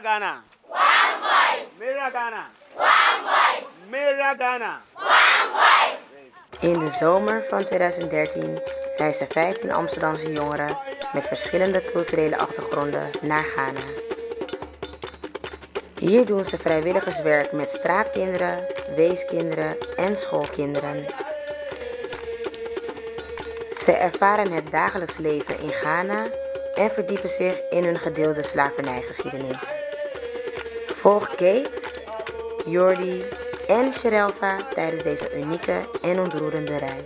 Ghana. One voice. Mera Ghana. One voice. Mera Ghana. One voice. In de zomer van 2013 reizen 15 Amsterdamse jongeren met verschillende culturele achtergronden naar Ghana. Hier doen ze vrijwilligerswerk met straatkinderen, weeskinderen en schoolkinderen. Ze ervaren het dagelijks leven in Ghana en verdiepen zich in hun gedeelde slavernijgeschiedenis. Volg Kate, Jordi en Sherelva tijdens deze unieke en ontroerende reis.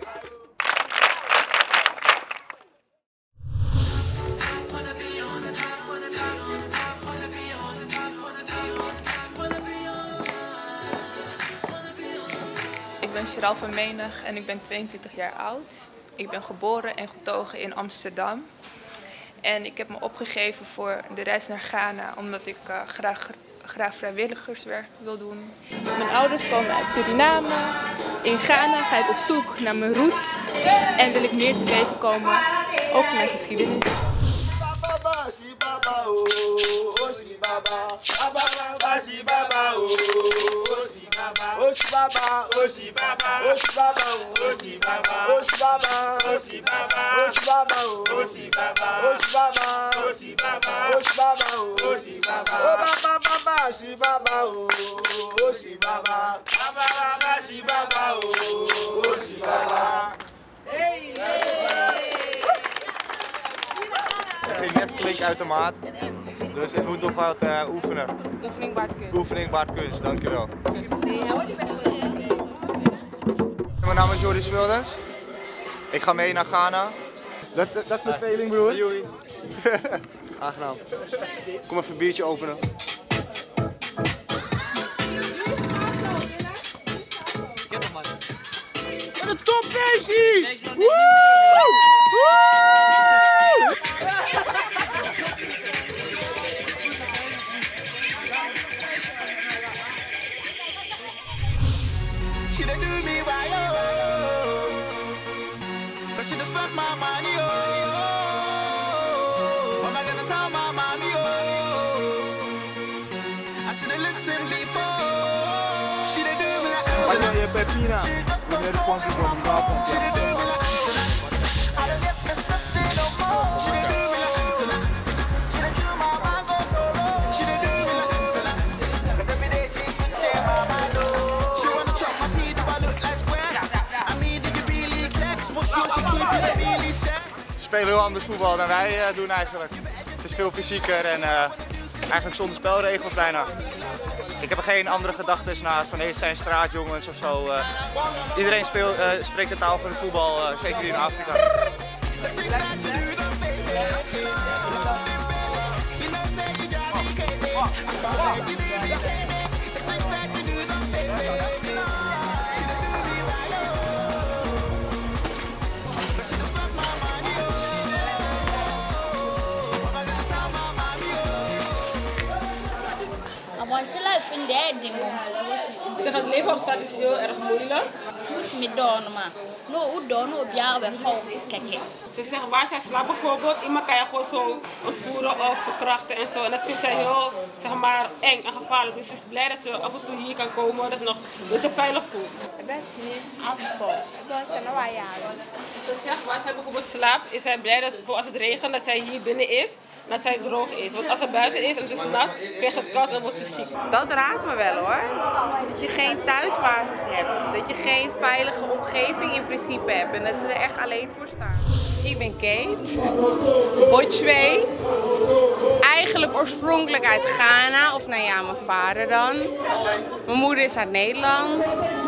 Ik ben Sherelva Menig en ik ben 22 jaar oud. Ik ben geboren en getogen in Amsterdam. En ik heb me opgegeven voor de reis naar Ghana omdat ik graag vrijwilligerswerk wil doen. Mijn ouders komen uit Suriname. In Ghana ga ik op zoek naar mijn roots en wil ik meer te weten komen over mijn geschiedenis. Ik ging net flink uit de maat, dus ik moet nog wat oefenen. Oefening baart kunst. Oefening baart kunst, dankjewel. Mijn naam is Jordi Smuldens. Ik ga mee naar Ghana. Dat is mijn tweelingbroer. Aangenaam. Kom even een biertje openen. Wat een topfeestje! She done do me why oh, cause she just spent my money oh. What am I gonna tell my mommy oh? I should've listened before. She done do me like Wat je Pepina? We zijn responsible voor de avond. she done do me like I don't get me something no more. She done do me like she done do my mind go solo. She done do me like cause every day she switching my mind oh. She wanna chop my teeth if I look like square. I mean, did you really care? What she keep it really share? Ze spelen heel anders voetbal dan wij doen eigenlijk. Het is veel fysieker en eigenlijk zonder spelregels bijna. Ik heb er geen andere gedachten naast van het zijn straatjongens of zo. Iedereen spreekt de taal van het voetbal, zeker hier in Afrika. Zeg, het leven op straat is heel erg moeilijk. Ze zeggen waar zij slaapt bijvoorbeeld, iemand kan je gewoon zo ontvoeren of verkrachten en zo. En dat vindt zij heel, zeg maar, eng en gevaarlijk. Dus ze is blij dat ze af en toe hier kan komen, dat je je veilig voelt. Ze zegt waar zij bijvoorbeeld slaapt, is zij blij dat als het regent dat zij hier binnen is. En dat zij droog is. Want als ze buiten is en het is nat, krijgt het koud en wordt ze ziek. Dat raakt me wel hoor. Dat je geen thuisbasis hebt. Dat je geen veilige omgeving in principe hebt. En dat ze er echt alleen voor staan. Ik ben Kate. Botchwee. Eigenlijk oorspronkelijk uit Ghana. Of nou ja, mijn vader dan. Mijn moeder is uit Nederland.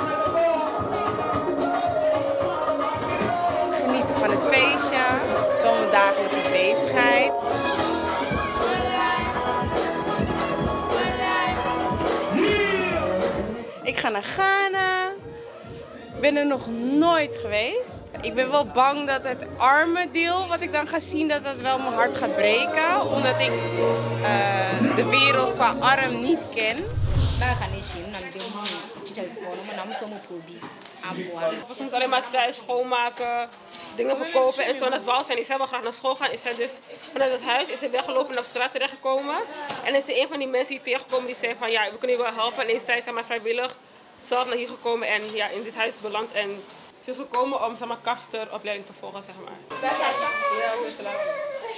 Genieten van het feestje. Het is wel mijn dagelijkse bezigheid. Ik ga naar Ghana. Ik ben er nog nooit geweest. Ik ben wel bang dat het arme deel wat ik dan ga zien, dat wel mijn hart gaat breken. Omdat ik de wereld qua arm niet ken. Soms alleen maar thuis schoonmaken, dingen verkopen en zo. Dat wou zij niet. Zij wil graag naar school gaan. Is zij dus vanuit het huis is zij weggelopen en op straat terechtgekomen. En is ze een van die mensen die tegenkomen die zei van ja, we kunnen je wel helpen. En is zij maar vrijwillig zelf naar hier gekomen en ja, in dit huis beland. En ze is gekomen om zeg maar, kapsteropleiding te volgen, zeg maar. Ja, zo is het laat.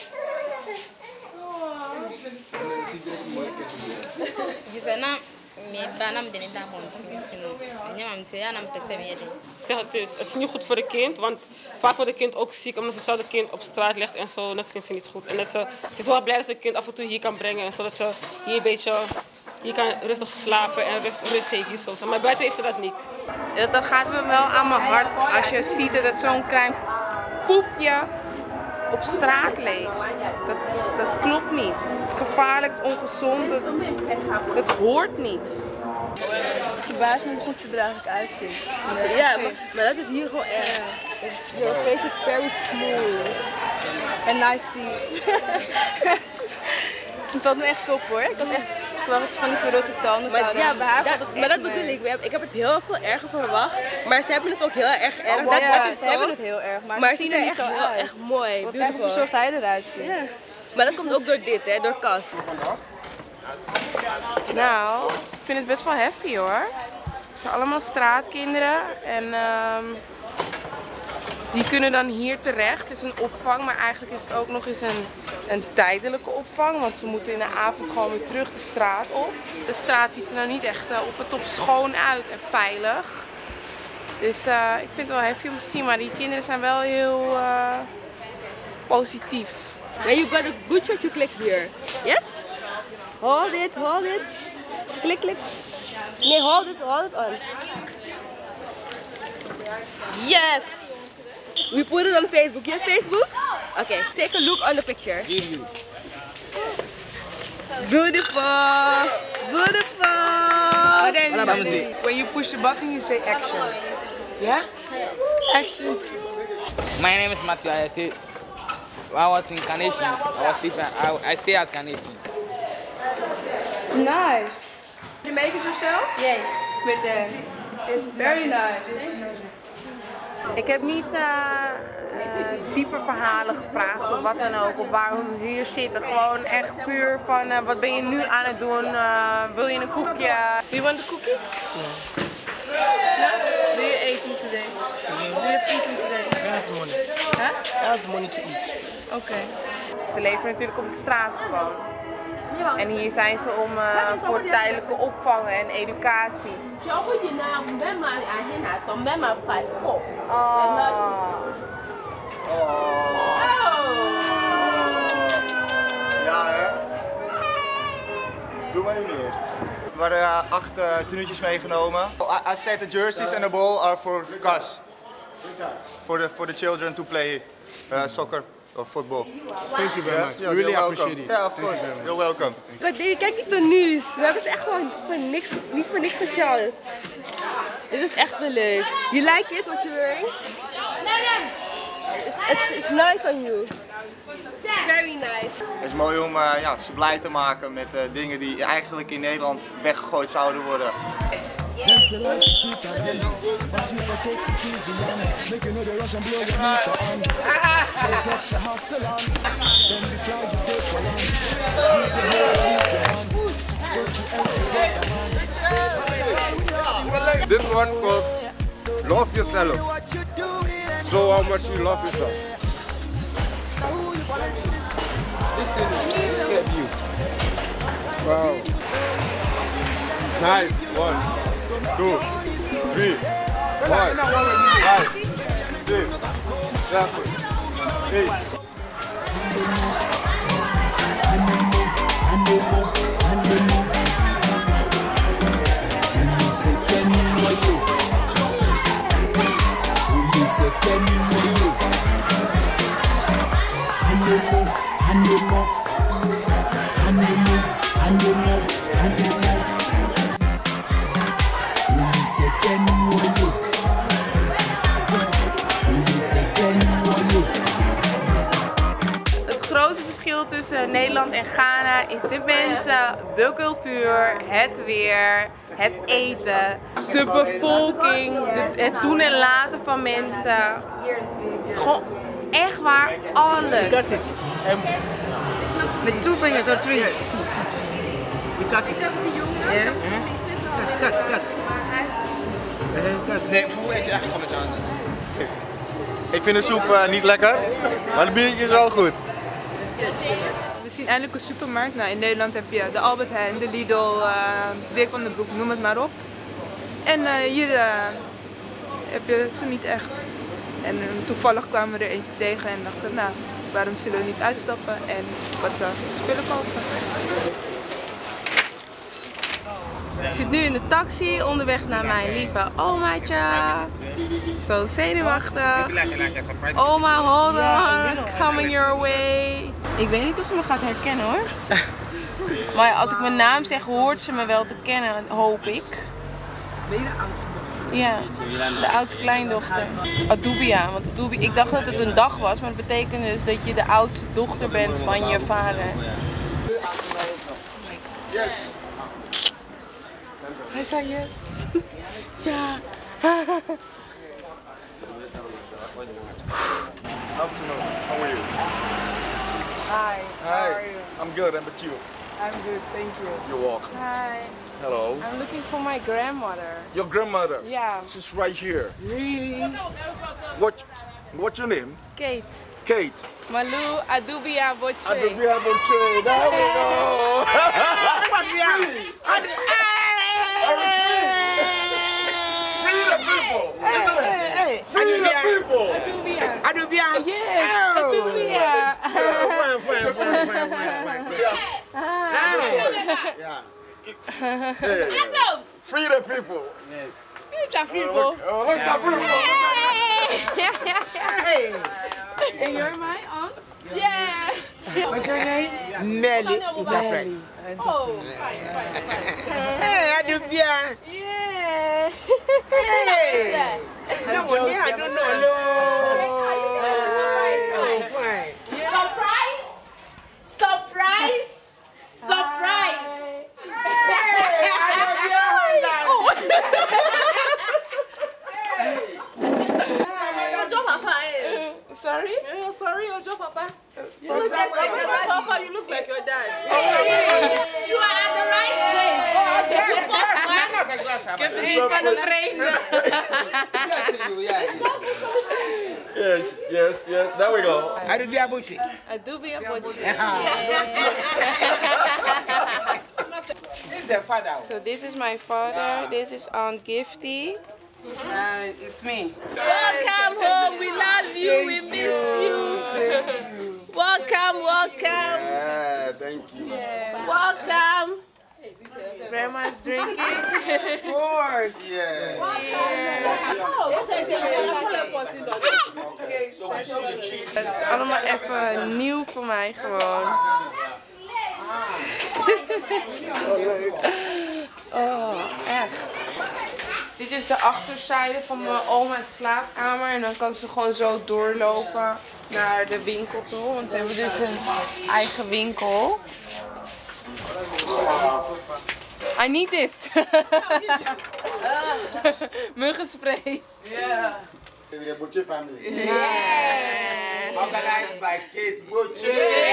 Ik zeg, het is niet goed voor het kind, want vaak wordt het kind ook ziek omdat ze zelf het kind op straat legt en zo. En dat vindt ze niet goed. En het is wel blij dat ze het kind af en toe hier kan brengen, zodat ze hier een beetje hier kan rustig slapen en rust heeft hier zo. Maar buiten heeft ze dat niet. Dat gaat me wel aan mijn hart als je ziet dat zo'n klein poepje op straat leeft. Dat klopt niet. Het is gevaarlijk, het is ongezond, het hoort niet. Het verbaast me hoe goed ze er eigenlijk uitziet. Ja, maar dat is hier gewoon erg. Your face is very smooth. En nice teeth. Het valt me echt op hoor. Ik had echt verwacht van die verrotte tanden zouden. Ja, bij haar valt het maar dat bedoel ik. Ik heb het heel veel erger verwacht. Maar ze hebben het ook heel erg erg. Ze hebben het heel erg. Maar ze zien er niet zo uit. Echt mooi. Wat echt verzorgd hij eruit ziet. Ja. Maar dat komt ook door dit, hè, door Cas. Nou, ik vind het best wel heavy hoor. Het zijn allemaal straatkinderen en die kunnen dan hier terecht. Het is een opvang, maar eigenlijk is het ook nog eens een tijdelijke opvang. Want ze moeten in de avond gewoon weer terug de straat op. De straat ziet er nou niet echt op het top schoon uit en veilig. Dus ik vind het wel heavy om te zien, maar die kinderen zijn wel heel positief. Yeah, you got a good shot to click here. Yes? Hold it, hold it. Click, click. Nee, hold it on. Yes! We put it on Facebook. You have Facebook? Okay, take a look on the picture. Beautiful! Beautiful! When you push the button, you say action. Yeah? Action. My name is Matthew Ayate. I was in Carnation. I stay at Carnation. Nice. Did you make it yourself? Yes. With them. It's very nice. Ik heb niet dieper verhalen gevraagd of wat dan ook, of waarom we hier zitten. Gewoon echt puur van wat ben je nu aan het doen? Wil je een koekje? Do you want a cookie? No? Do you eating today? Do you have eating today? I have money. Huh? I have money to eat. Oké. Ze leven natuurlijk op de straat gewoon. En hier zijn ze om voor tijdelijke opvang en educatie. Ja, hè? Doe maar niet meer. We hadden 8 tenuutjes meegenomen. I said the jerseys and the ball are for Cas. For the children to play soccer or football. Thank you very much. We really appreciate it. Yeah, of course. You're welcome. Kijk die tenues. We hebben het echt gewoon niet voor niks gesjouwd. Dit is echt wel leuk. You like it, what you're wearing? It's nice on you. Very nice. Het is mooi om ze blij te maken met dingen die eigenlijk in Nederland weggegooid zouden worden. This one called Love Yourself. Show how much you love yourself. Step you. Wow. Nice. 1, 2, 3, 4, 5, 6, 7, 8. Het grote verschil verschil tussen Nederland en Ghana is de mensen, de cultuur, het weer, het eten, de bevolking, het doen en laten van mensen. Gewoon echt waar, alles. Met 2 fingers or 3? Nee, voel eet je echt gewoon met je handen. Ik vind de soep niet lekker, maar het biertje is wel goed. We zien eindelijk een supermarkt. Nou, in Nederland heb je de Albert Heijn, de Lidl, Dirk van den Broek, noem het maar op. En hier heb je ze niet echt. En toevallig kwamen we er eentje tegen en dachten, nou, waarom zullen we niet uitstappen en wat spullen kopen. Ik zit nu in de taxi onderweg naar mijn lieve omaatje. Zo zenuwachtig. Oma, hold on, coming your way. Ik weet niet of ze me gaat herkennen hoor. Maar als ik mijn naam zeg, hoort ze me wel te kennen, hoop ik. Ben je de oudste dochter? Ja, de oudste kleindochter. Adubia, want Adubia, ik dacht dat het een dag was, maar dat betekent dus dat je de oudste dochter bent van je vader. Yes. Hij zei yes. Ja. Afternoon. How are you? Hi. How are you? I'm good. And but you? I'm good, thank you. You're welcome. Hi. Hello. I'm looking for my grandmother. Your grandmother? Yeah. She's right here. Really? What's your name? Kate. Kate. Malou Adubia Boche. Adubia Boche. There we go. Free the people. Free the people. Adubia. Yes. Adubia. Free the people. Yes. Future people. Look at people. Hey. And you're my aunt? Yeah. What's your name? Melly Enterprise. Oh. Hey, Adubia. Yeah. Hey. No, I don't know. Fine. Surprise! Surprise! Surprise! Sorry? Yeah, sorry, Ojo Papa. You look like your Papa, you look like your dad. You are at the right place. Ik heb een van een vreemde. Yes. There we go. Adubia Boche. Adubia Boche. This is their father. So this is my father. This is Aunt Gifty. And it's me. Welcome home. We love you. We miss you. Welcome. Thank you. Yes. Welcome. Grandma's drinking. Of course. Yes. Allemaal even nieuw voor mij gewoon. Oh, echt. Dit is de achterzijde van mijn oma's slaapkamer en dan kan ze gewoon zo doorlopen naar de winkel toe, want ze hebben dus een eigen winkel. I need this. Muggenspray. Yeah. The Boche family. Yeah. Organized by Kate Boche.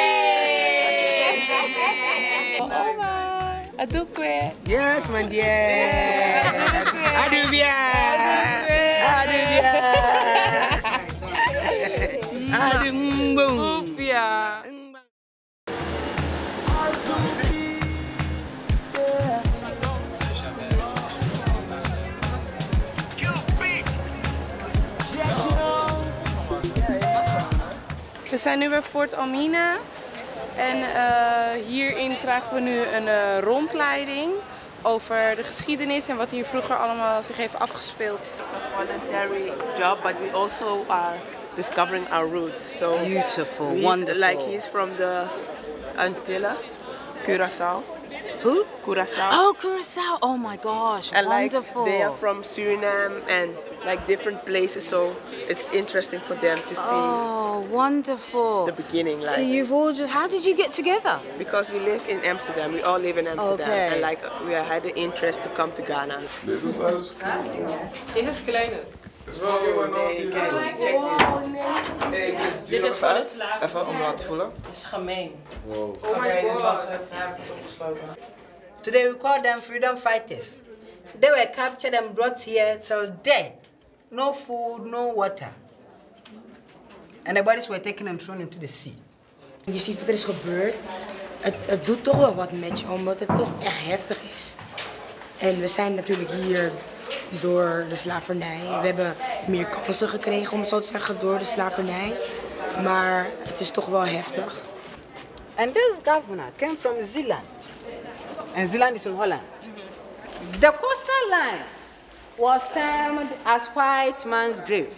Oma, Adukwe. Yes, my dear. Adubia. Adubia. We zijn nu bij Fort Almina en hierin krijgen we nu een rondleiding over de geschiedenis en wat hier vroeger allemaal zich heeft afgespeeld. A voluntary job, but we also are discovering our roots. So beautiful, wonderful. Like he's from the Antilla, Curaçao. Who? Curaçao. Oh, Curaçao. Oh my gosh, and wonderful. Like they are from Suriname and like different places, so it's interesting for them to see Oh, wonderful. The beginning, like. So you've all just, how did you get together? Because we live in Amsterdam, we all live in Amsterdam, Okay. and like we had the interest to come to Ghana. This is alles Dit is kleiner. Nee, kijk, check dit. Dit is voor de slaaf. Even om laten voelen. Het is gemeen. Wow. Oh my god. Het is opgesloten. Today we call them freedom fighters. They were captured and brought here till dead. No food, no water. And the bodies were taken and thrown into the sea. Je ziet wat er is gebeurd. Het doet toch wel wat met je, omdat het toch echt heftig is. En we zijn natuurlijk hier door de slavernij. We hebben meer kansen gekregen, om het zo te zeggen, door de slavernij. Maar het is toch wel heftig. And this governor came from Zeeland. And Zeeland is in Holland. The coastal line was termed as white man's grave.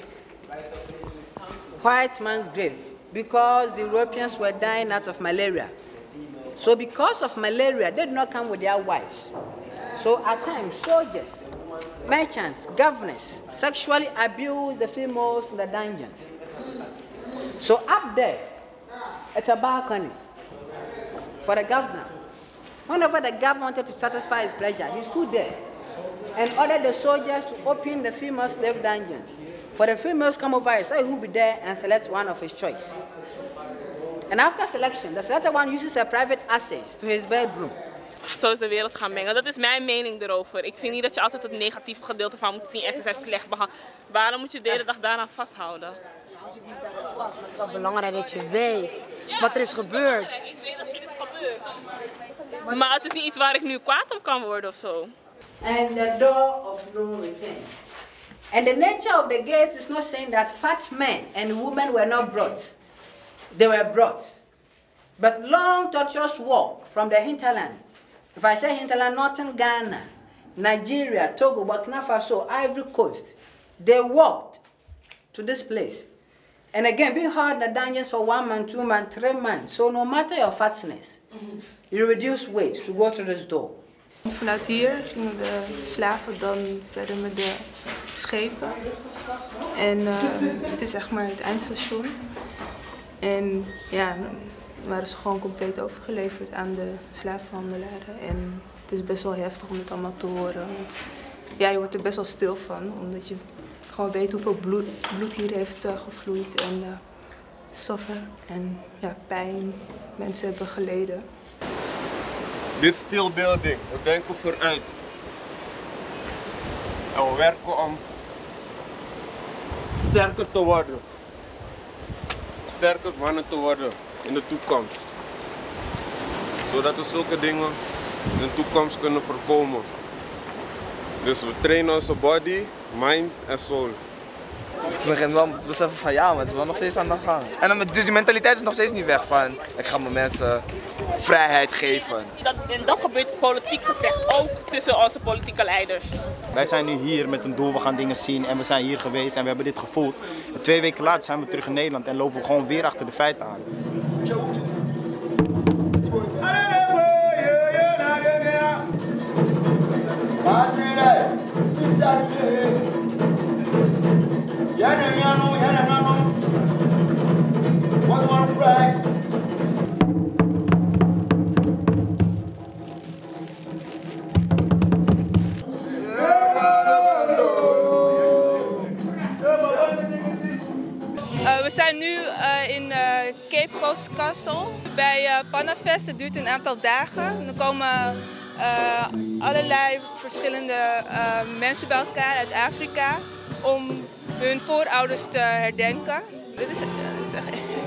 White man's grave. Because the Europeans were dying out of malaria. So because of malaria, they did not come with their wives. So at times, soldiers, merchants, governors sexually abused the females in the dungeons. So up there, at a balcony, for the governor, whenever the governor wanted to satisfy his pleasure, he stood there and ordered the soldiers to open the female slave dungeon. For the females come over, so he will be there and select one of his choice. And after selection, the selected one uses a private access to his bedroom. Zo is de wereld gaan mengen. Dat is mijn mening erover. Ik vind niet dat je altijd het negatieve gedeelte van moet zien en ze zijn slecht behandeld. Waarom moet je de hele dag daaraan vasthouden? Je houdt je niet daarop vast, maar het is wel belangrijk dat je weet wat er is gebeurd. Ik weet dat het is gebeurd. Maar het is niet iets waar ik nu kwaad om kan worden of zo. And the door of no return. And the nature of the gate is not saying that fat men and women were not brought. They were brought. But long tortuous walk from the hinterland. If I say hinterland, northern Ghana, Nigeria, Togo, Burkina Faso, Ivory Coast, they walked to this place. And again, being held in the dungeons for 1 month, 2 months, 3 months. So no matter your fatness, you reduce weight to go through this door. Vanuit hier gingen de slaven dan verder met de schepen. En het is echt maar het eindstation. En ja, dan waren ze gewoon compleet overgeleverd aan de slavenhandelaren. En het is best wel heftig om het allemaal te horen. Want, ja, je wordt er best wel stil van, omdat je gewoon weet hoeveel bloed hier heeft gevloeid. En suffer en ja, pijn. Mensen hebben geleden. Dit is stilbeelding. We denken vooruit. En we werken om sterker te worden. Sterker mannen te worden in de toekomst. Zodat we zulke dingen in de toekomst kunnen voorkomen. Dus we trainen onze body, mind en soul. Ik begin wel te beseffen van ja, maar het is wel nog steeds aan de gang. En dan, dus die mentaliteit is nog steeds niet weg van ik ga mijn mensen vrijheid geven. En dat gebeurt politiek gezegd ook tussen onze politieke leiders. Wij zijn nu hier met een doel, we gaan dingen zien en we zijn hier geweest en we hebben dit gevoeld. En 2 weken later zijn we terug in Nederland en lopen we gewoon weer achter de feiten aan. We zijn nu in Cape Coast Castle bij Pannafest. Het duurt een aantal dagen. Dan komen allerlei verschillende mensen bij elkaar uit Afrika om hun voorouders te herdenken. Dit is echt...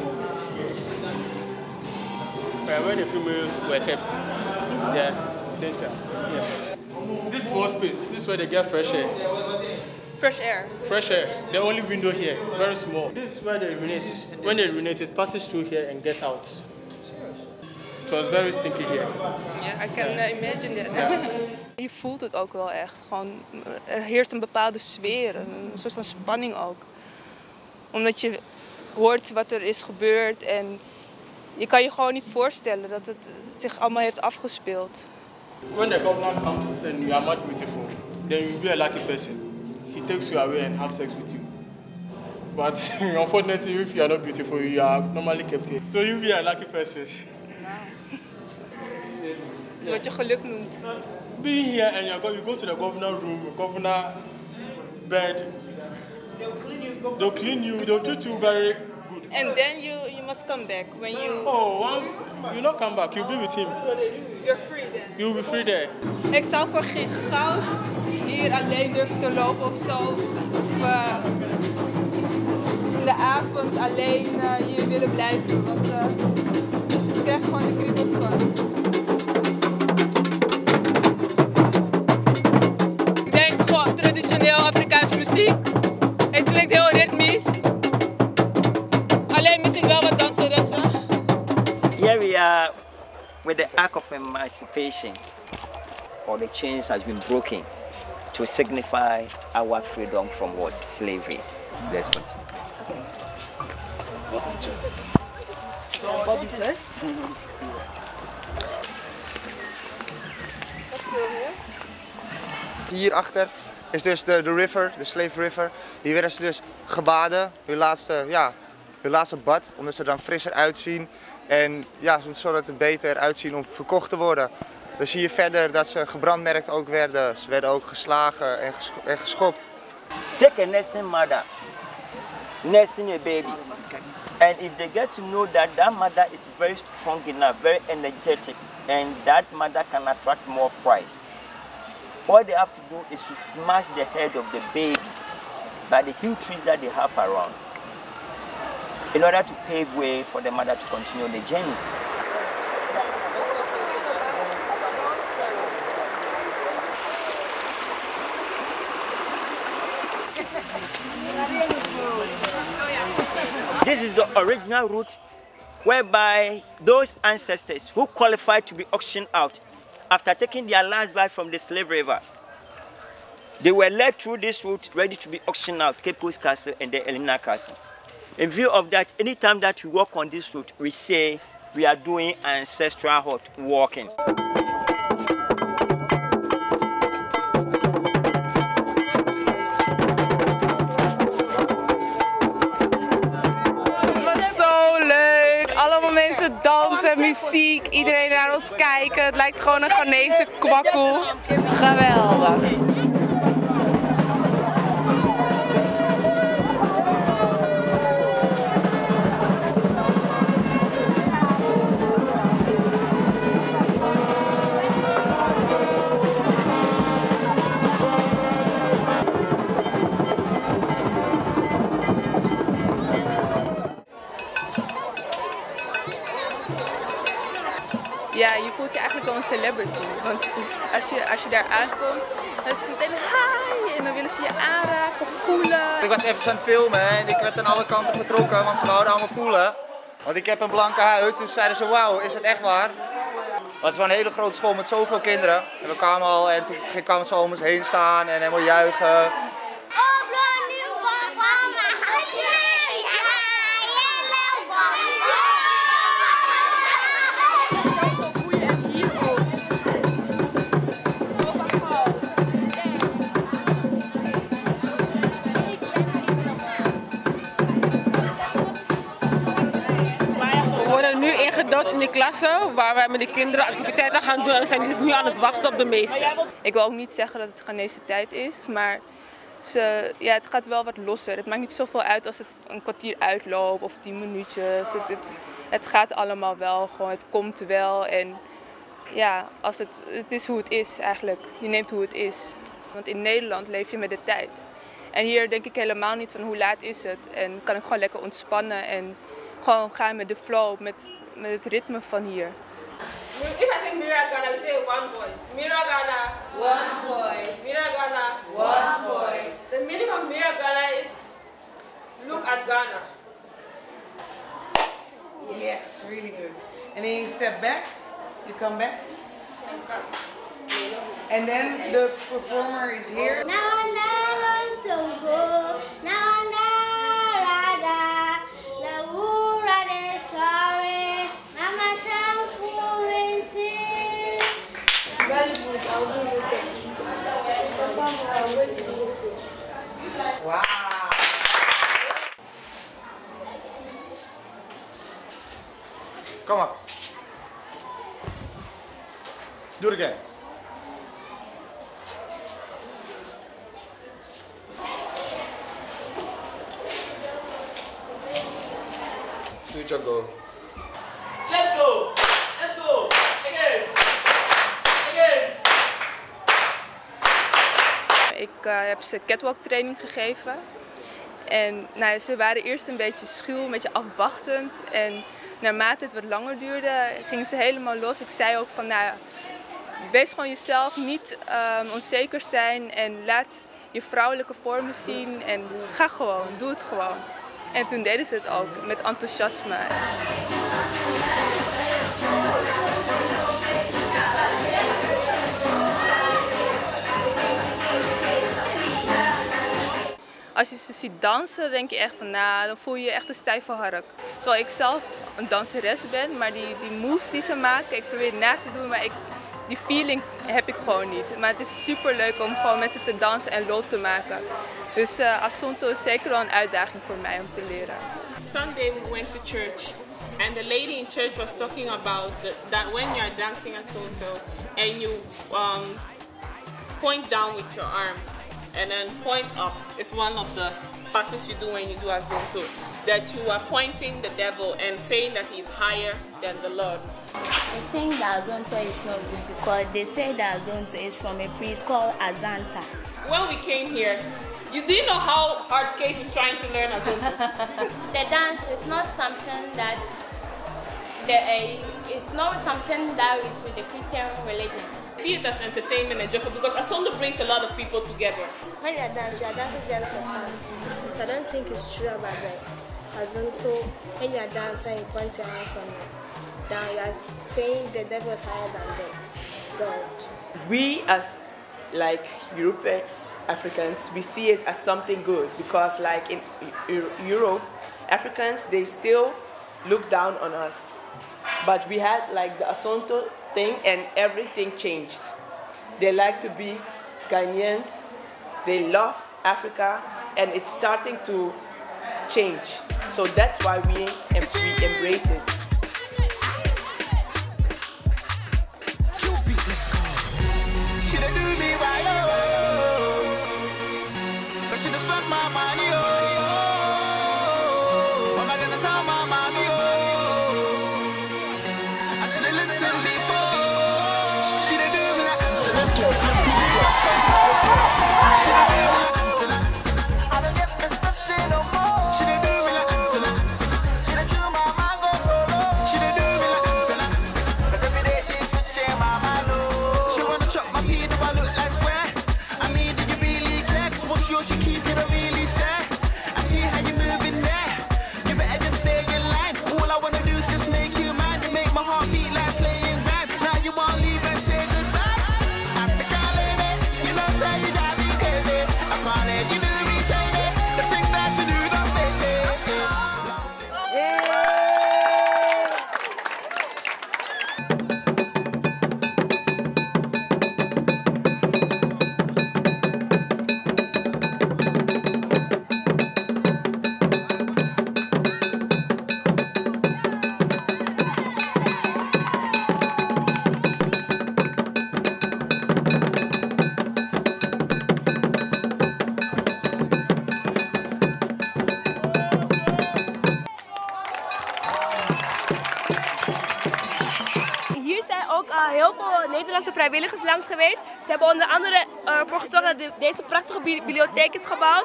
Where the females were kept. Yeah, danger. Yeah. This is one space. This is where they get fresh air. Fresh air. Fresh air. The only window here, very small. This is where they urinate. When they urinate, it passes through here and gets out. It was very stinky here. Yeah, I can imagine that. Je voelt het ook wel echt. Gewoon, er heerst een bepaalde sfeer, een soort van spanning ook. Omdat je hoort wat er is gebeurd en je kan je gewoon niet voorstellen dat het zich allemaal heeft afgespeeld. When the governor comes and you are not beautiful, then you will be a lucky person. He takes you away and have sex with you. But unfortunately, if you are not beautiful, you are normally kept here. So you be a lucky person. Dat is wat je geluk noemt. Being here and you go to the governor room, governor bed. They'll clean you. They'll treat you very good. And then you must come back when you. Oh, once you not come back, you'll be with him. You're free then. You'll be free there. Ik zou voor geen goud hier alleen durven te lopen of zo. Of in de avond alleen hier willen blijven. Want ik krijg gewoon de kriebels van. Ik denk gewoon traditioneel Afrikaanse muziek. Het klinkt heel ritmisch. Alleen mis ik wel wat danseressen. Here we are with the Ark of Emancipation. All the chains has been broken to signify our freedom from what? Slavery. Let's continue. Bobby, sir? Hierachter is dus de river, de Slave River. Hier werden ze dus gebaden, hun laatste bad, omdat ze er dan frisser uitzien. En ja, zodat het beter uitzien om verkocht te worden. Dan zie je verder dat ze gebrandmerkt ook werden. Ze werden ook geslagen en geschopt. Take a nursing mother, nursing a baby. And if they get to know that that mother is very strong enough, very energetic, and that mother can attract more price, what they have to do is to smash the head of the baby by the huge trees that they have around, in order to pave way for the mother to continue the journey. This is the original route whereby those ancestors who qualified to be auctioned out after taking their last bite from the Slave River, they were led through this route ready to be auctioned out, Cape Coast Castle and the Elena Castle. In view of that, anytime that we walk on this route, we say we are doing ancestral hut walking. Allemaal mensen dansen, muziek, iedereen naar ons kijken. Het lijkt gewoon een Ghanese kwakkel. Geweldig. Ja, je voelt je eigenlijk wel een celebrity. Want als je daar aankomt, dan is het meteen hi en dan willen ze je aanraken, voelen. Ik was even aan het filmen en ik werd aan alle kanten getrokken, want ze wouden allemaal voelen. Want ik heb een blanke huid, dus zeiden ze wauw, is het echt waar? Want het was een hele grote school met zoveel kinderen. En we kwamen al en toen kwamen ze om ons heen staan en helemaal juichen. In de klasse waar wij met de kinderen activiteiten gaan doen en we zijn dus nu aan het wachten op de meester. Ik wil ook niet zeggen dat het Ghanese tijd is, maar het gaat wel wat losser. Het maakt niet zoveel uit als het een kwartier uitloopt of 10 minuutjes. Het gaat allemaal wel, gewoon, het komt wel en ja, het is hoe het is eigenlijk. Je neemt hoe het is. Want in Nederland leef je met de tijd. En hier denk ik helemaal niet van hoe laat is het en kan ik gewoon lekker ontspannen en gewoon gaan met de flow, met het ritme van hier. If I say Mira Ghana, we say one voice. Mira Ghana, one voice. Mira Ghana, one voice. The meaning of Mira Ghana is look at Ghana. Yes, really good. And then you step back, you come back. And then the performer is here. Very good, I'll do it again. Performer, I'm going to use this. Wow. Come up. Do it again. Future goal. Let's go. Let's go. Again. Again. Ik heb ze catwalk training gegeven. En nou, ze waren eerst een beetje schuw, een beetje afwachtend. En naarmate het wat langer duurde, gingen ze helemaal los. Ik zei ook van, nou, wees gewoon jezelf, niet onzeker zijn en laat je vrouwelijke vormen zien. En ga gewoon, doe het gewoon. En toen deden ze het ook, met enthousiasme. Als je ze ziet dansen, denk je echt van, nou, dan voel je je echt een stijve hark. Terwijl ik zelf een danseres ben, maar die moves die ze maken, ik probeer het na te doen, maar die feeling heb ik gewoon niet. Maar het is super leuk om gewoon met ze te dansen en lol te maken. Dus Asonto is zeker wel een uitdaging voor mij om te leren. Sunday we went to church and the lady in church was talking about that when you are dancing Asonto and you point down with your arm and then point up is one of the passes you do when you do Asonto. That you are pointing the devil and saying that he's higher than the Lord. I think that Azonto is not good because they say that Azonto is from a priest called Azanta. When we came here, you didn't know how hard Kate is trying to learn Azonto. The dance is not something that it's not something that is with the Christian religion. See it as entertainment and joyful because Asonto brings a lot of people together. When you're dancing just for fun. So I don't think it's true about that. Azonto, when you're dancing, you point your hands on it. Down, you are saying the devil is higher than the God. We as like European Africans, we see it as something good because like in Europe, Africans, they still look down on us. But we had like the Asonto thing and everything changed. They like to be Ghanaians, they love Africa and it's starting to change. So that's why we embrace it. Heel veel Nederlandse vrijwilligers langs geweest. Ze hebben onder andere ervoor gezorgd dat deze prachtige bibliotheek is gebouwd.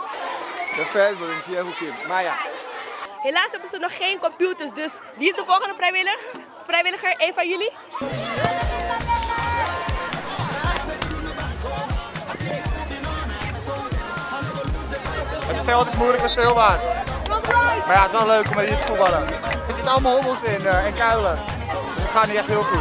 Helaas hebben ze nog geen computers, dus wie is de volgende vrijwilliger? Een van jullie? Het veld is moeilijk bespeelbaar. Maar ja, het is wel leuk om hier te voetballen. Er zitten allemaal hobbels in en kuilen. Dus het gaat niet echt heel goed.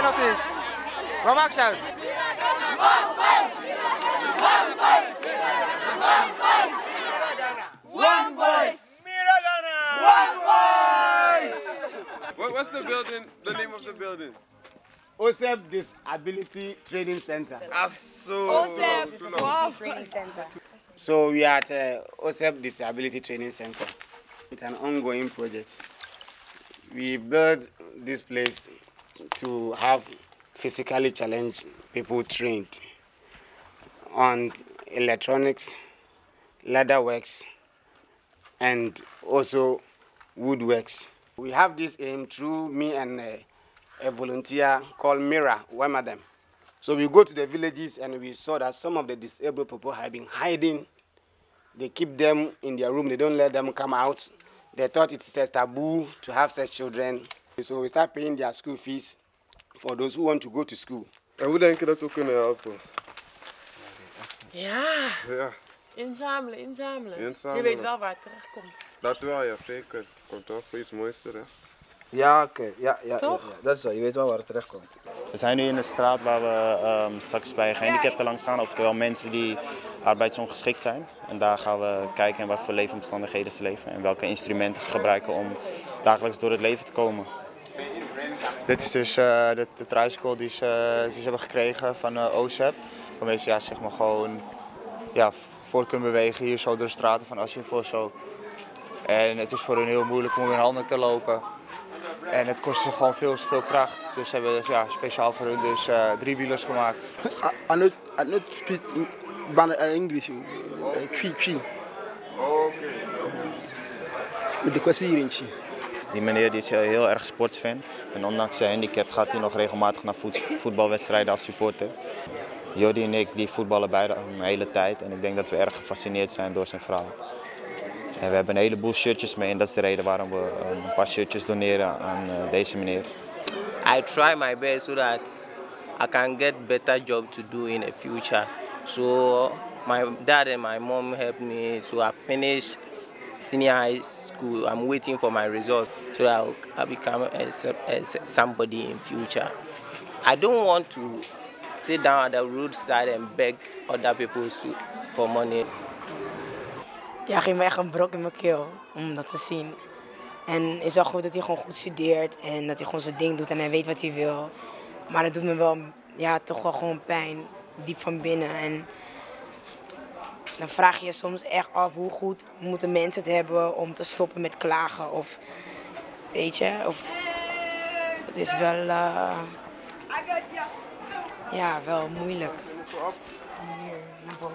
penalties. Maar maakt ze uit. One voice. One voice. What's the building? The name of the building? OSEP Disability Training Center. OSEP Training Center. So we are at OSEP Disability Training Center. It's an ongoing project. We built this place to have physically challenged people trained on electronics, leatherworks, and also woodworks. We have this aim through me and a volunteer called Mira Wemadam. So we go to the villages and we saw that some of the disabled people have been hiding. They keep them in their room, they don't let them come out. They thought it's a taboo to have such children. So we start paying their school fees for those who want to go to school. En hoe denk je dat we kunnen helpen? Ja. Ja. Inzamelen, inzamelen. Inzamelen. Je weet wel waar het terecht komt. Dat wel, ja, zeker. Komt wel voor iets moois terecht. Ja, oké. Ja, Toch? dat is zo. Je weet wel waar het terecht komt. We zijn nu in een straat waar we straks bij gehandicapten langs gaan, oftewel mensen die arbeidsongeschikt zijn. En daar gaan we kijken in wat voor leefomstandigheden ze leven en welke instrumenten ze gebruiken om dagelijks door het leven te komen. Dit is dus de tricycle die ze hebben gekregen van OSEP. Waarmee ze zeg maar gewoon voor kunnen bewegen hier zo door de straten van Assienbos zo. En het is voor hun heel moeilijk om in handen te lopen. En het kost ze gewoon veel kracht. Dus ze hebben speciaal voor hun dus driewielers gemaakt. I don't speak English. Met de kwassierentje. Die meneer die is heel erg sportsfan en ondanks zijn handicap gaat hij nog regelmatig naar voetbalwedstrijden als supporter. Jordi en ik die voetballen beide een hele tijd en ik denk dat we erg gefascineerd zijn door zijn verhaal. En we hebben een heleboel shirtjes mee en dat is de reden waarom we een paar shirtjes doneren aan deze meneer. I try my best so that I can get better job to do in the future. So my dad and my mom helped me, so I finished senior high school. I'm waiting for my results so that I become somebody in future. I don't want to sit down at the roadside and beg other people for money. Ja, ging me echt een brok in mijn keel om dat te zien. En het is wel goed dat hij gewoon goed studeert en dat hij gewoon zijn ding doet en hij weet wat hij wil. Maar het doet me wel, toch wel gewoon pijn, diep van binnen. En dan vraag je je soms echt af hoe goed moeten mensen het hebben om te stoppen met klagen. Of, weet je, of dat is wel, wel moeilijk. Hier, hierboven.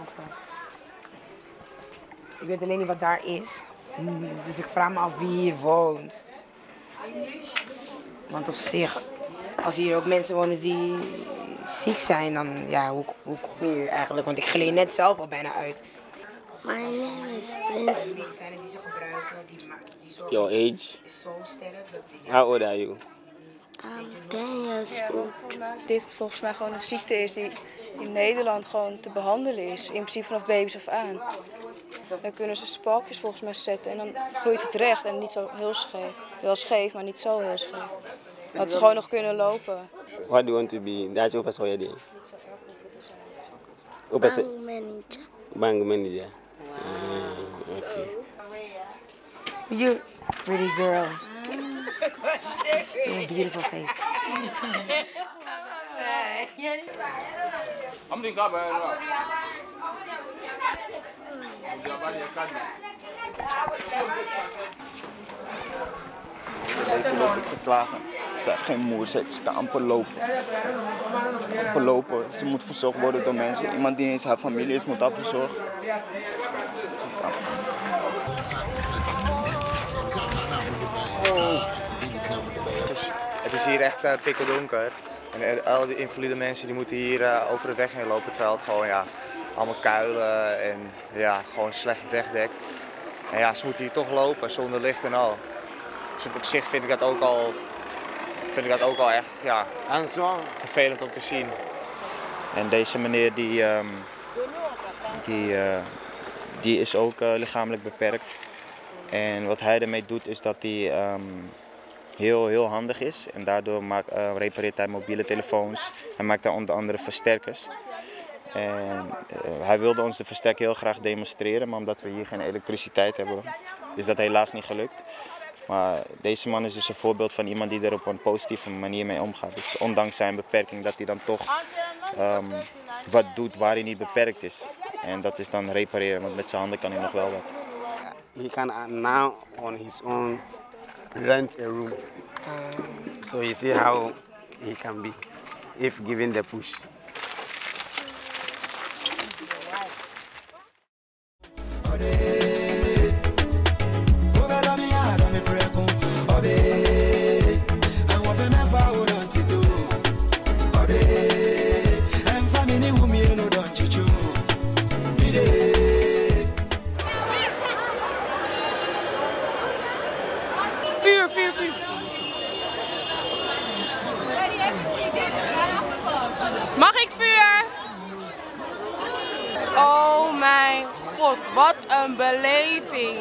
Ik weet alleen niet wat daar is. Dus ik vraag me af wie hier woont. Want op zich, als hier ook mensen wonen die ziek zijn, dan hoe kom je hier eigenlijk? Want ik gleed net zelf al bijna uit. My name is Prince. Medicijnen die ze gebruiken, die zorgen Your age? is zo sterk dat die... How old are you? I'm 10 years old. Dit volgens mij gewoon een ziekte is die in Nederland gewoon te behandelen is. In principe vanaf baby's af aan. Dan kunnen ze spalkjes volgens mij zetten en dan groeit het recht en niet zo heel scheef. Wel scheef, maar niet zo heel scheef. Dat ze gewoon nog kunnen lopen. What do you want to be? That's your first holiday. Bank manager. Bank manager. Okay. You pretty girl. You're a beautiful face. I'm the guy behind Deze lopen te klagen. Ze heeft geen moer, ze kan amper lopen. Ze kan amper lopen. Ze moet verzorgd worden door mensen. Iemand die eens haar familie is, moet dat verzorgen. Het is hier echt pikkeldonker. En al die invalide mensen die moeten hier over de weg heen lopen, terwijl het gewoon allemaal kuilen en gewoon slecht wegdek. En ze moeten hier toch lopen zonder licht en al. Dus op zich vind ik dat ook al echt vervelend om te zien. En deze meneer die is ook lichamelijk beperkt. En wat hij ermee doet is dat hij heel handig is. En daardoor repareert hij mobiele telefoons. Hij maakt daar onder andere versterkers. En hij wilde ons de versterker heel graag demonstreren, maar omdat we hier geen elektriciteit hebben, is dat helaas niet gelukt. Maar deze man is dus een voorbeeld van iemand die er op een positieve manier mee omgaat. Dus ondanks zijn beperking dat hij dan toch wat doet waar hij niet beperkt is. En dat is dan repareren, want met zijn handen kan hij nog wel wat. He can now on his own rent a room. So you see how he can be if given the push. Vuur. Mag ik vuur? Oh mijn god, wat een beleving.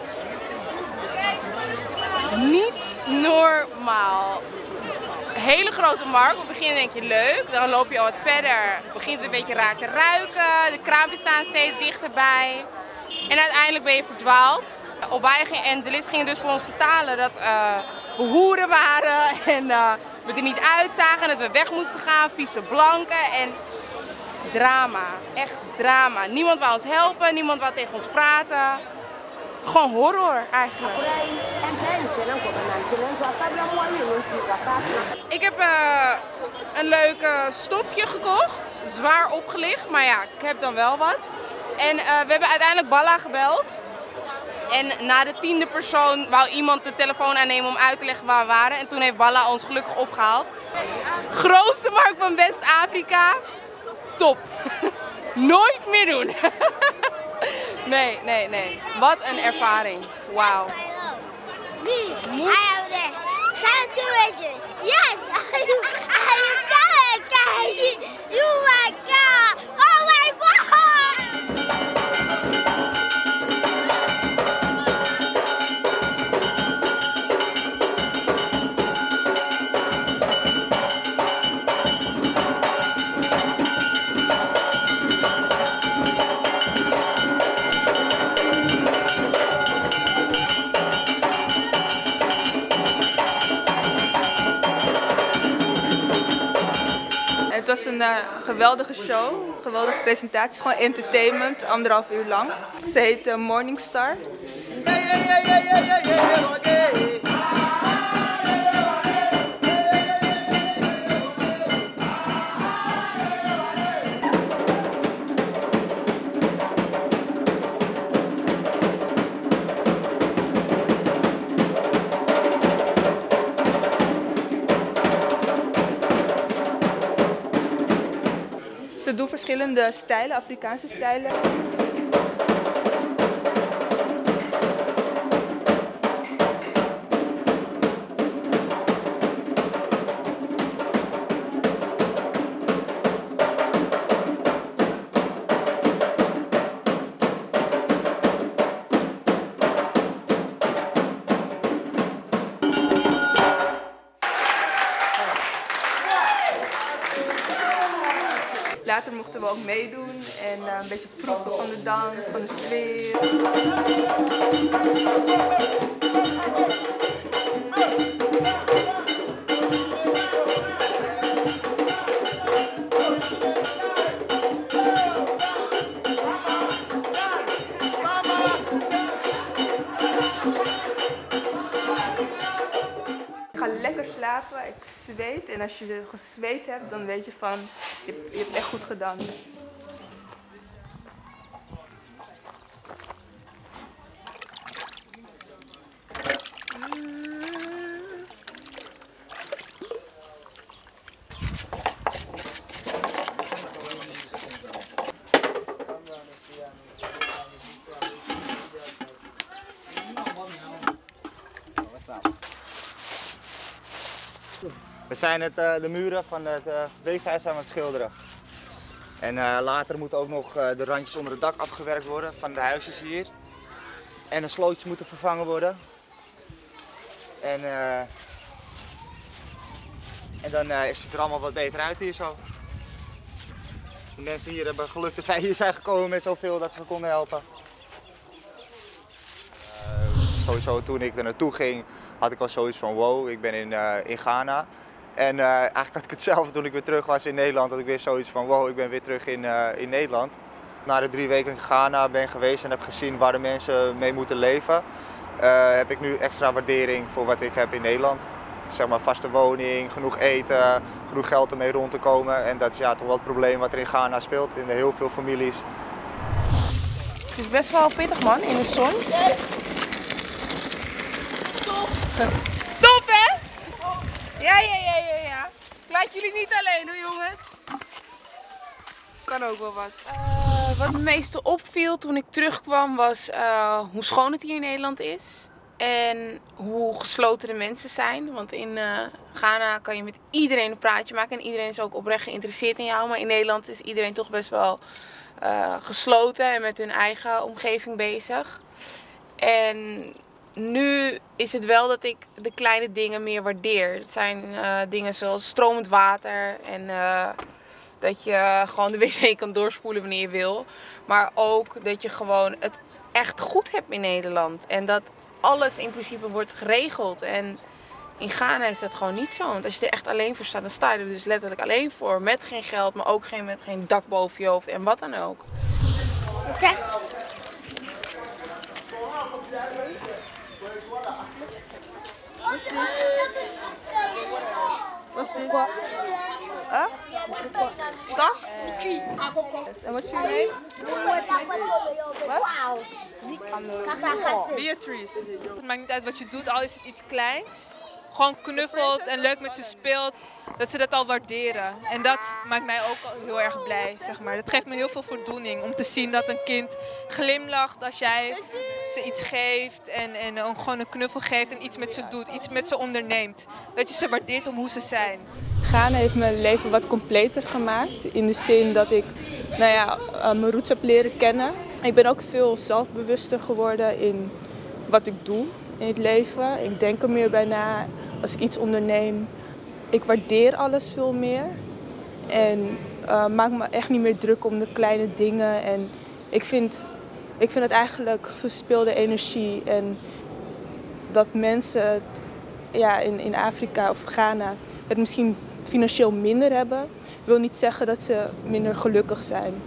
Niet normaal. Hele grote markt. Op het begin denk je leuk, dan loop je al wat verder. Begint het een beetje raar te ruiken. De kraampjes staan steeds dichterbij. En uiteindelijk ben je verdwaald. En de list ging dus voor ons vertalen dat we hoeren waren en we er niet uitzagen. Dat we weg moesten gaan, vieze blanken en drama. Echt drama. Niemand wou ons helpen, niemand wou tegen ons praten. Gewoon horror eigenlijk. Ik heb een leuk stofje gekocht. Zwaar opgelicht, maar ja, ik heb dan wel wat. En we hebben uiteindelijk Balla gebeld. En na de 10e persoon wou iemand de telefoon aannemen om uit te leggen waar we waren. En toen heeft Balla ons gelukkig opgehaald. Grootste markt van West-Afrika. Top. Nooit meer doen. Nee. Wat een ervaring. Wauw. Me, I am the Santo Yes, you my God. Oh my God. Het was een geweldige show, een geweldige presentatie, gewoon entertainment, 1,5 uur lang. Ze heet Morningstar. Ze doen verschillende stijlen, Afrikaanse stijlen. Later mochten we ook meedoen en een beetje proeven van de dans, van de sfeer. Ik ga lekker slapen, ik zweet en als je gezweet hebt dan weet je van je hebt echt goed gedaan. We zijn de muren van het weeshuis aan het schilderen. En later moeten ook nog de randjes onder het dak afgewerkt worden van de huisjes hier. En de slootjes moeten vervangen worden. En En dan ziet het er allemaal wat beter uit hier zo. De mensen hier hebben geluk dat wij hier zijn gekomen met zoveel dat ze konden helpen. Sowieso toen ik er naartoe ging, had ik al zoiets van wow, ik ben in Ghana. En eigenlijk had ik hetzelfde toen ik weer terug was in Nederland, dat ik weer zoiets van wow, ik ben weer terug in Nederland. Na de 3 weken in Ghana ben geweest en heb gezien waar de mensen mee moeten leven, heb ik nu extra waardering voor wat ik heb in Nederland. Zeg maar vaste woning, genoeg eten, genoeg geld om mee rond te komen. En dat is ja, toch wel het probleem wat er in Ghana speelt, in heel veel families. Het is best wel pittig man, in de zon. Top hè? Ja. Ik laat jullie niet alleen hoor jongens. Kan ook wel wat. Wat me meeste opviel toen ik terugkwam was hoe schoon het hier in Nederland is. En hoe gesloten de mensen zijn. Want in Ghana kan je met iedereen een praatje maken. En iedereen is ook oprecht geïnteresseerd in jou. Maar in Nederland is iedereen toch best wel gesloten en met hun eigen omgeving bezig. En nu is het wel dat ik de kleine dingen meer waardeer. Het zijn dingen zoals stromend water en dat je gewoon de wc kan doorspoelen wanneer je wil. Maar ook dat je gewoon het echt goed hebt in Nederland. En dat alles in principe wordt geregeld. En in Ghana is dat gewoon niet zo. Want als je er echt alleen voor staat, dan sta je er dus letterlijk alleen voor. Met geen geld, maar ook met geen dak boven je hoofd en wat dan ook. Okay. What's this? Huh? Duck? And what's your name? What? Beatrice. Het maakt niet uit wat je doet, al is het iets kleins. Gewoon knuffelt en leuk met ze speelt. Dat ze dat al waarderen. En dat maakt mij ook heel erg blij, zeg maar. Dat geeft me heel veel voldoening om te zien dat een kind glimlacht als jij ze iets geeft. En gewoon een knuffel geeft en iets met ze doet, iets met ze onderneemt. Dat je ze waardeert om hoe ze zijn. Ghana heeft mijn leven wat completer gemaakt. In de zin dat ik mijn roots heb leren kennen. Ik ben ook veel zelfbewuster geworden in wat ik doe in het leven. Ik denk er meer bij na als ik iets onderneem. Ik waardeer alles veel meer. En maak me echt niet meer druk om de kleine dingen. En ik vind het eigenlijk verspilde energie. En dat mensen in Afrika of Ghana het misschien financieel minder hebben, wil niet zeggen dat ze minder gelukkig zijn.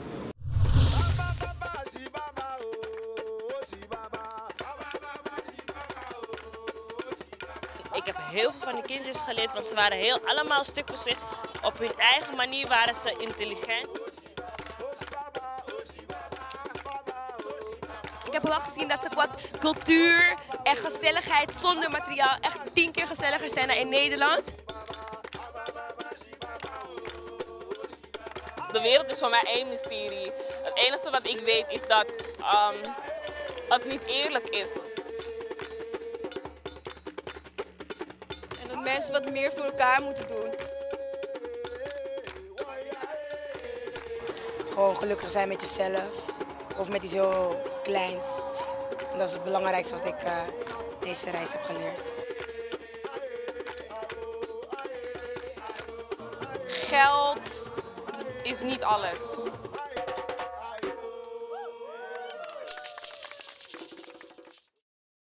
Ik heb heel veel van de kindjes geleerd, want ze waren allemaal stuk voor zich. Op hun eigen manier waren ze intelligent. Ik heb wel gezien dat ze qua cultuur en gezelligheid zonder materiaal echt 10 keer gezelliger zijn dan in Nederland. De wereld is voor mij één mysterie. Het enige wat ik weet is dat het niet eerlijk is. En dat mensen wat meer voor elkaar moeten doen. Gewoon gelukkig zijn met jezelf. Of met iets heel kleins. En dat is het belangrijkste wat ik deze reis heb geleerd. Geld is niet alles.